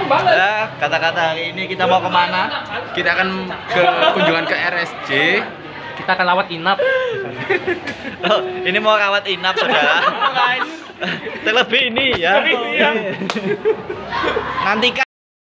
Ya, kata-kata hari ini kita mau kemana? Kita akan ke kunjungan ke RSJ. Kita akan lawat inap. Oh, ini mau rawat inap, saudara. Terlebih ini ya. Nantikan.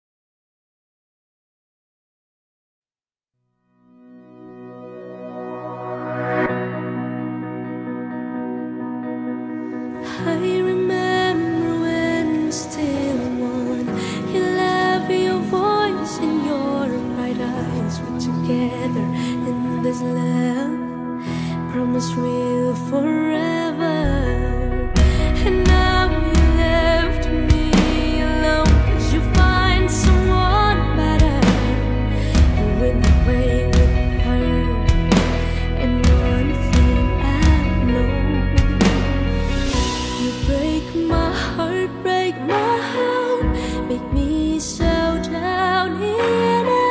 I remember when we still one. You love your voice and your bright eyes. We're together in this love. Promise real forever. And now you left me alone. 'Cause you find someone better. You went away with her. And one thing I know. You break my heart, break my heart, make me so down in a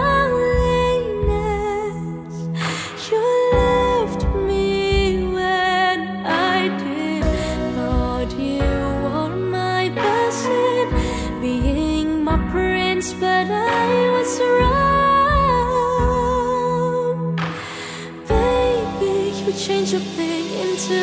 loneliness. You left me when I did, thought you were my best friend, being my prince, but I was wrong. Baby, you changed your thing into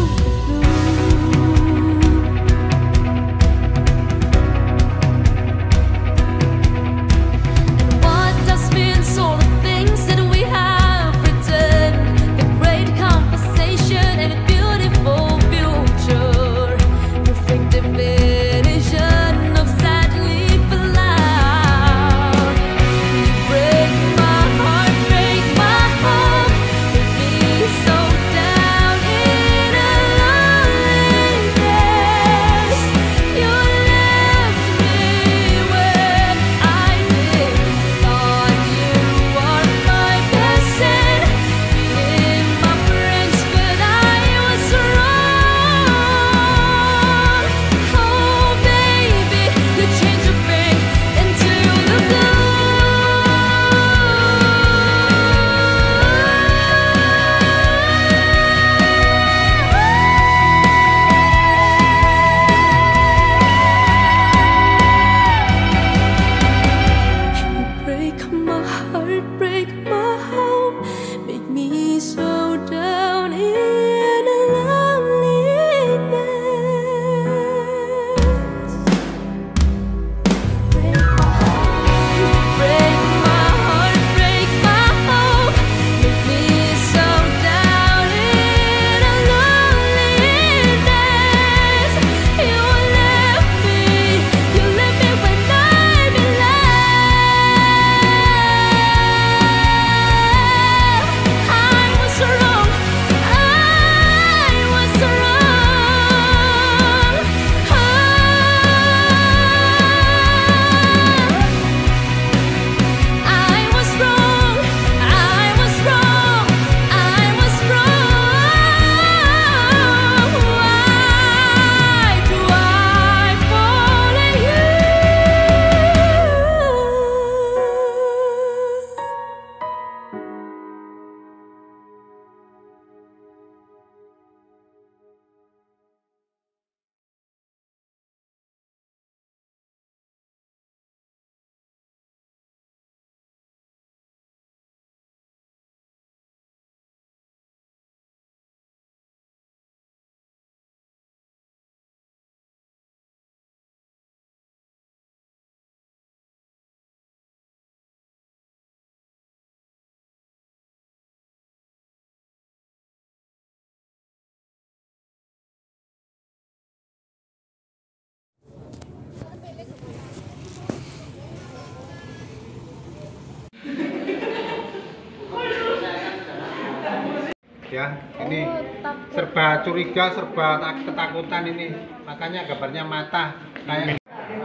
ya, ini serba curiga, serba ketakutan ini, makanya gambarnya mata kayak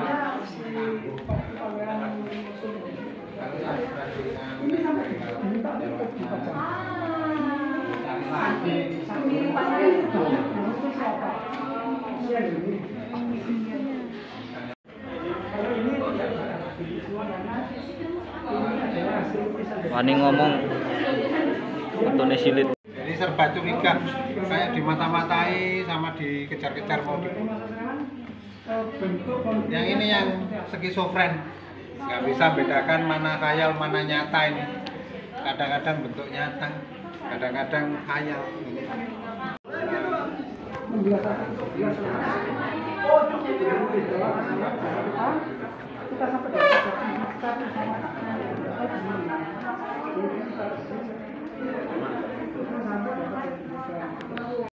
Wani ngomong Antoni silit. Jadi serba curiga, kayak dimata-matai sama dikejar-kejar mau dibunuh. Yang ini yang skizofren, nggak bisa bedakan mana khayal mana nyata ini. Kadang-kadang bentuk nyata, kadang-kadang khayal. Kita sampai